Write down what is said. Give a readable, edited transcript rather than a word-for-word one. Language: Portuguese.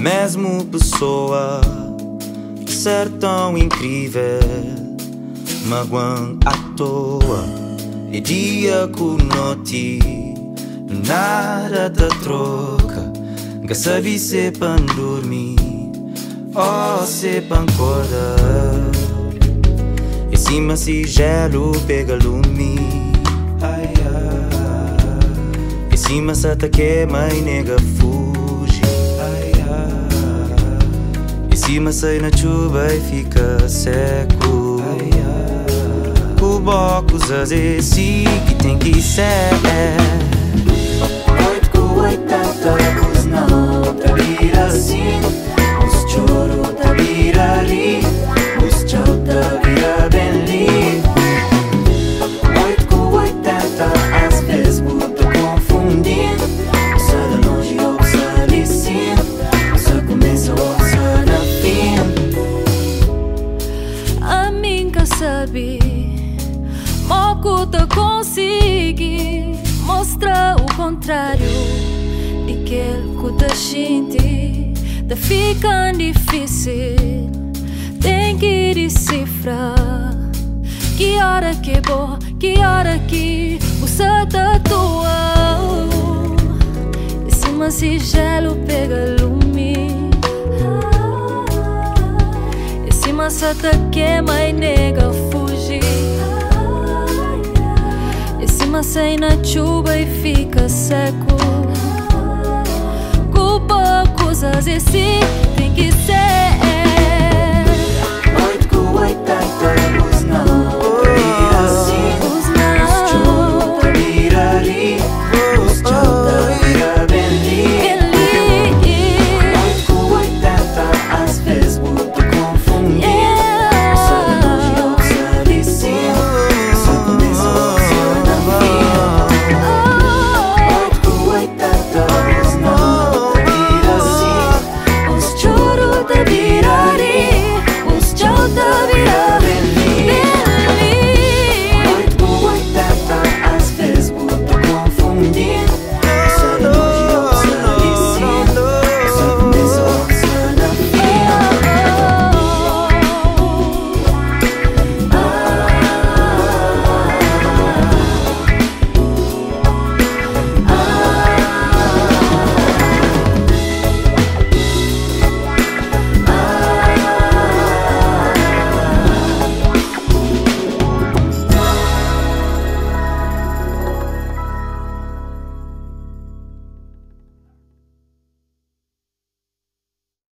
mesmo pessoa ser tão incrível, magoam à toa. É dia com noite, nada da troca. Nunca sabe se pan dormir ou se pan acordar. E cima se gelo pega lume. E cima se tá queima e nega fuge. E cima sai na chuva e fica seco. O bocos a dizer que tem que ser. 8 com 80 os não tá vira assim. Os choro tá vira ali. Os tchau tá vira bem ali. 8 com 80 às vezes puta confundindo. Sai de longe ou sai de cima. Só começa ou sai na fim. A mim que sabe pouco te consegui mostrar o contrário de que te sente. Te fica difícil, tem que decifrar que hora que é boa, que hora que você tatua. E cima se gelo pega lume. E cima se te queima e nega fugir. Mas sai na chuva e fica seco. Com poucos assim tem que ser.